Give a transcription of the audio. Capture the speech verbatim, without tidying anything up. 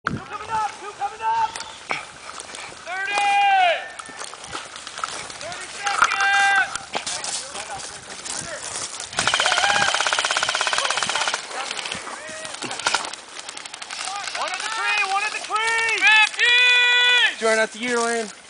Two coming up, two coming up! thirty! thirty seconds! One at the tree, one at the tree! fifteen! Jordan, at the year lane.